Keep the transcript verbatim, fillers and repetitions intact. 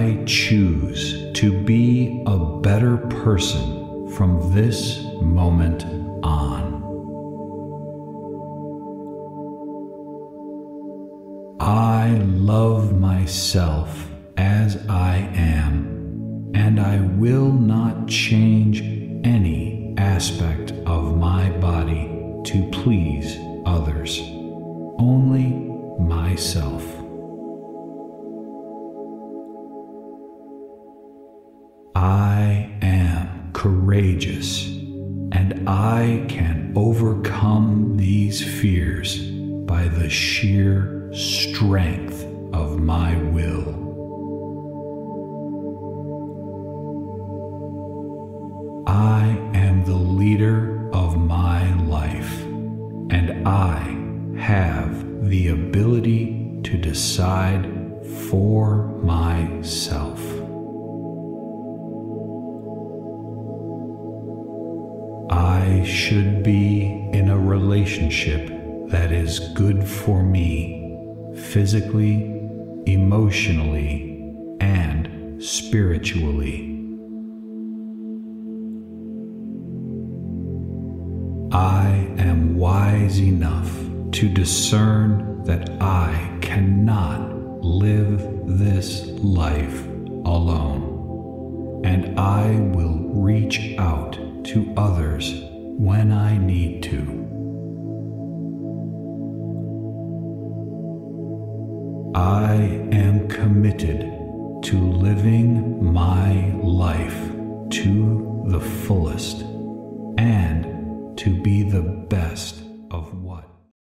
I choose to be a better person from this moment on. I love myself as I am, and I will not change any aspect of my body to please others, only myself. I am courageous, and I can overcome these fears by the sheer strength of my will. I am the leader of my life, and I have the ability to decide for myself. I should be in a relationship that is good for me, physically, emotionally, and spiritually. I am wise enough to discern that I cannot live this life alone, and I will reach out to others when I need to. I am committed to living my life to the fullest and to be the best